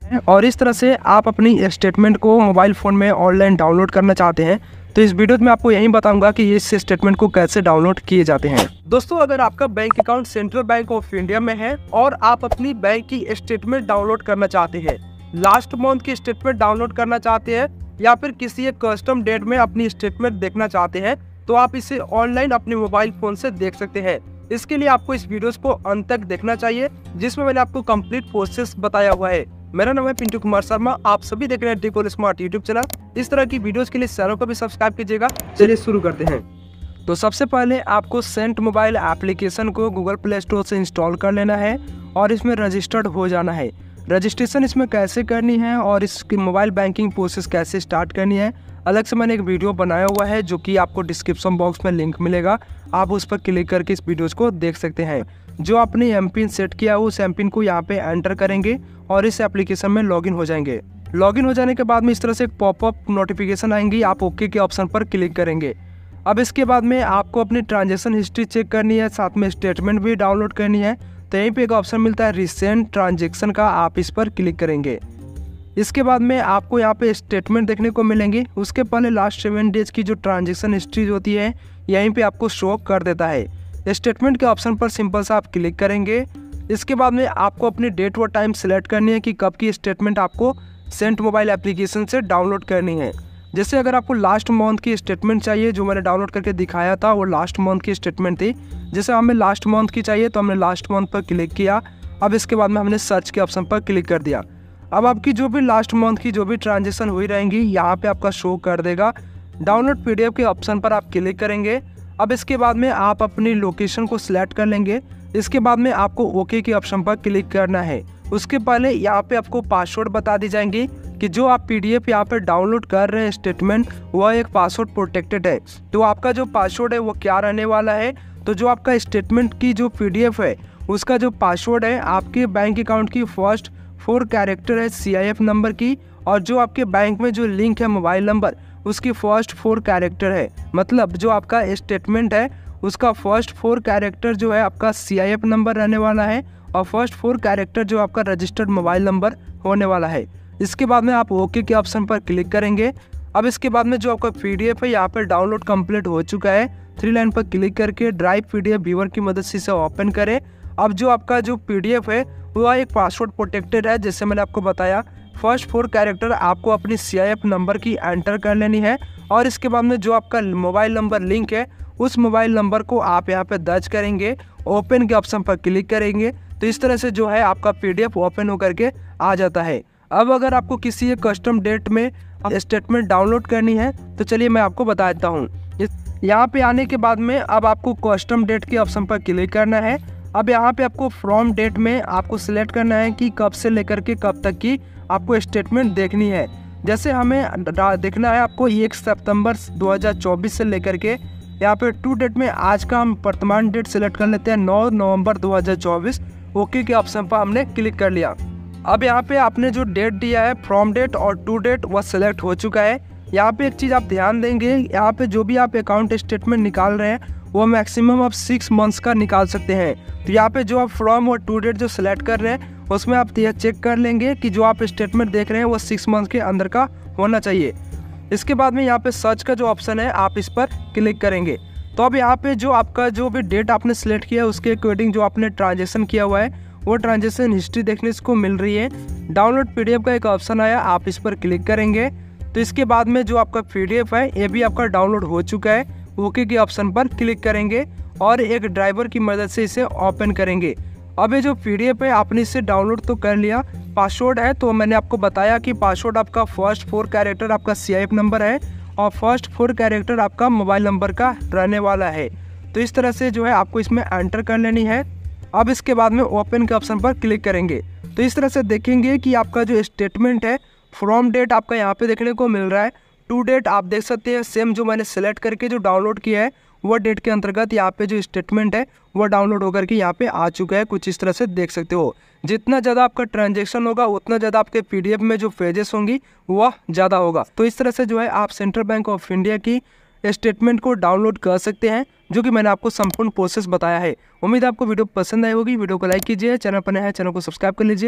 और इस तरह से आप अपनी स्टेटमेंट को मोबाइल फ़ोन में ऑनलाइन डाउनलोड करना चाहते हैं तो इस वीडियो में आपको यही बताऊंगा कि इस स्टेटमेंट को कैसे डाउनलोड किए जाते हैं। दोस्तों, अगर आपका bank account central bank of India में है और आप अपनी बैंक की स्टेटमेंट डाउनलोड करना चाहते हैं, लास्ट मंथ की स्टेटमेंट डाउनलोड करना चाहते हैं या फिर किसी एक कस्टम डेट में अपनी स्टेटमेंट देखना चाहते हैं, तो आप इसे ऑनलाइन अपने मोबाइल फोन से देख सकते हैं। इसके लिए आपको इस वीडियोस को अंत तक देखना चाहिए, जिसमें मैंने आपको कंप्लीट प्रोसेस बताया हुआ है। मेरा नाम है पिंटू कुमार शर्मा, आप सभी देख रहे हैं टेक स्मार्ट यूट्यूब चैनल। इस तरह की वीडियोस के लिए चैनल को भी सब्सक्राइब कीजिएगा। चलिए शुरू करते हैं। तो सबसे पहले आपको सेंट मोबाइल एप्लीकेशन को गूगल प्ले स्टोर से इंस्टॉल कर लेना है और इसमें रजिस्टर्ड हो जाना है। रजिस्ट्रेशन इसमें कैसे करनी है और इसकी मोबाइल बैंकिंग प्रोसेस कैसे स्टार्ट करनी है, अलग से मैंने एक वीडियो बनाया हुआ है जो कि आपको डिस्क्रिप्शन बॉक्स में लिंक मिलेगा, आप उस पर क्लिक करके इस वीडियोस को देख सकते हैं। जो आपने एमपिन सेट किया है उस एमपिन को यहाँ पे एंटर करेंगे और इस एप्लीकेशन में लॉगिन हो जाएंगे। लॉगिन हो जाने के बाद में इस तरह से एक पॉपअप नोटिफिकेशन आएंगी, आप ओके के ऑप्शन पर क्लिक करेंगे। अब इसके बाद में आपको अपनी ट्रांजेक्शन हिस्ट्री चेक करनी है, साथ में स्टेटमेंट भी डाउनलोड करनी है। तो यहीं पे एक ऑप्शन मिलता है रिसेंट ट्रांजेक्शन का, आप इस पर क्लिक करेंगे। इसके बाद में आपको यहाँ पे स्टेटमेंट देखने को मिलेंगी। उसके पहले लास्ट 7 डेज की जो ट्रांजेक्शन हिस्ट्री होती है यहीं पे आपको शो कर देता है। स्टेटमेंट के ऑप्शन पर सिंपल सा आप क्लिक करेंगे। इसके बाद में आपको अपनी डेट व टाइम सेलेक्ट करनी है कि कब की स्टेटमेंट आपको सेंट मोबाइल एप्लीकेशन से डाउनलोड करनी है। जैसे अगर आपको लास्ट मंथ की स्टेटमेंट चाहिए, जो मैंने डाउनलोड करके दिखाया था वो लास्ट मंथ की स्टेटमेंट थी। जैसे हमें लास्ट मंथ की चाहिए तो हमने लास्ट मंथ पर क्लिक किया। अब इसके बाद में हमने सर्च के ऑप्शन पर क्लिक कर दिया। अब आपकी जो भी लास्ट मंथ की जो भी ट्रांजेक्शन हुई रहेंगी यहाँ पे आपका शो कर देगा। डाउनलोड पीडीएफ के ऑप्शन पर आप क्लिक करेंगे। अब इसके बाद में आप अपनी लोकेशन को सिलेक्ट कर लेंगे। इसके बाद में आपको ओके के ऑप्शन पर क्लिक करना है। उसके पहले यहाँ पे आपको पासवर्ड बता दी जाएंगी कि जो आप पीडीएफ यहाँ पे डाउनलोड कर रहे हैं स्टेटमेंट, वह एक पासवर्ड प्रोटेक्टेड है। तो आपका जो पासवर्ड है वो क्या रहने वाला है, तो जो आपका स्टेटमेंट की जो पीडीएफ है उसका जो पासवर्ड है आपके बैंक अकाउंट की फर्स्ट 4 कैरेक्टर है CIF नंबर की, और जो आपके बैंक में जो लिंक है मोबाइल नंबर उसकी फर्स्ट 4 कैरेक्टर है। मतलब जो आपका स्टेटमेंट है उसका फर्स्ट 4 कैरेक्टर जो है आपका CIF नंबर रहने वाला है और फर्स्ट 4 कैरेक्टर जो आपका रजिस्टर्ड मोबाइल नंबर होने वाला है। इसके बाद में आप ओके के ऑप्शन पर क्लिक करेंगे। अब इसके बाद में जो आपका पीडीएफ है यहाँ पर डाउनलोड कंप्लीट हो चुका है। 3 लाइन पर क्लिक करके ड्राइव पीडीएफ व्यूअर की मदद से इसे ओपन करें। अब जो आपका जो पीडीएफ है वह एक पासवर्ड प्रोटेक्टेड है। जैसे मैंने आपको बताया, फर्स्ट 4 कैरेक्टर आपको अपनी CIF नंबर की एंटर कर लेनी है और इसके बाद में जो आपका मोबाइल नंबर लिंक है उस मोबाइल नंबर को आप यहाँ पे दर्ज करेंगे। ओपन के ऑप्शन पर क्लिक करेंगे तो इस तरह से जो है आपका पीडीएफ ओपन होकर के आ जाता है। अब अगर आपको किसी एक कस्टम डेट में स्टेटमेंट डाउनलोड करनी है तो चलिए मैं आपको बता देता हूँ। यहाँ पे आने के बाद में अब आपको कस्टम डेट के ऑप्शन पर क्लिक करना है। अब यहाँ पे आपको फ्रॉम डेट में आपको सिलेक्ट करना है कि कब से लेकर के कब तक की आपको स्टेटमेंट देखनी है। जैसे हमें देखना है आपको 1 सितंबर 2024 से लेकर के यहाँ पे टू डेट में आज का हम वर्तमान डेट सिलेक्ट कर लेते हैं 9 नवंबर 2024। ओके के ऑप्शन पर हमने क्लिक कर लिया। अब यहाँ पे आपने जो डेट दिया है फ्रॉम डेट और टू डेट वह सिलेक्ट हो चुका है। यहाँ पे एक चीज़ आप ध्यान देंगे, यहाँ पे जो भी आप अकाउंट स्टेटमेंट निकाल रहे हैं वो मैक्सिमम आप 6 मंथ्स का निकाल सकते हैं। तो यहाँ पे जो आप फ्रॉम और टू डेट जो सिलेक्ट कर रहे हैं उसमें आप यह चेक कर लेंगे कि जो आप स्टेटमेंट देख रहे हैं वो 6 मंथ के अंदर का होना चाहिए। इसके बाद में यहाँ पे सर्च का जो ऑप्शन है आप इस पर क्लिक करेंगे। तो अब यहाँ पे जो आपका जो भी डेट आपने सिलेक्ट किया है उसके अकॉर्डिंग जो आपने ट्रांजेक्शन किया हुआ है वो ट्रांजेक्शन हिस्ट्री देखने को मिल रही है। डाउनलोड पीडीएफ का एक ऑप्शन आया, आप इस पर क्लिक करेंगे। तो इसके बाद में जो आपका पीडीएफ है ये भी आपका डाउनलोड हो चुका है। ओके के ऑप्शन पर क्लिक करेंगे और एक ड्राइवर की मदद से इसे ओपन करेंगे। अब ये जो पीडीएफ है आपने इसे डाउनलोड तो कर लिया। पासवर्ड है तो मैंने आपको बताया कि पासवर्ड आपका फर्स्ट 4 कैरेक्टर आपका CIF नंबर है और फर्स्ट 4 कैरेक्टर आपका मोबाइल नंबर का रहने वाला है। तो इस तरह से जो है आपको इसमें एंटर कर लेनी है। अब इसके बाद में ओपन के ऑप्शन पर क्लिक करेंगे तो इस तरह से देखेंगे कि आपका जो स्टेटमेंट है फ्रॉम डेट आपका यहाँ पे देखने को मिल रहा है। टू डेट आप देख सकते हैं सेम जो मैंने सेलेक्ट करके जो डाउनलोड किया है वो डेट के अंतर्गत यहाँ पे जो स्टेटमेंट है वो डाउनलोड होकर के यहाँ पे आ चुका है। कुछ इस तरह से देख सकते हो। जितना ज़्यादा आपका ट्रांजेक्शन होगा उतना ज़्यादा आपके पीडीएफ में जो पेजेस होंगी वह ज़्यादा होगा। तो इस तरह से जो है आप सेंट्रल बैंक ऑफ इंडिया की स्टेटमेंट को डाउनलोड कर सकते हैं, जो कि मैंने आपको संपूर्ण प्रोसेस बताया है। उम्मीद है आपको वीडियो पसंद आई होगी। वीडियो को लाइक कीजिए, चैनल पर नया है चैनल को सब्सक्राइब कर लीजिए।